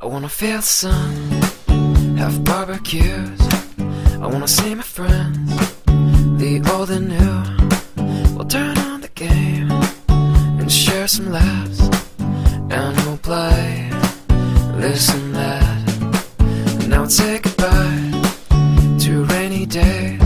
I wanna feel the sun, have barbecues. I wanna see my friends, the old and new. We'll turn on the game and share some laughs, and we'll play this and that. And now we'll say goodbye to rainy days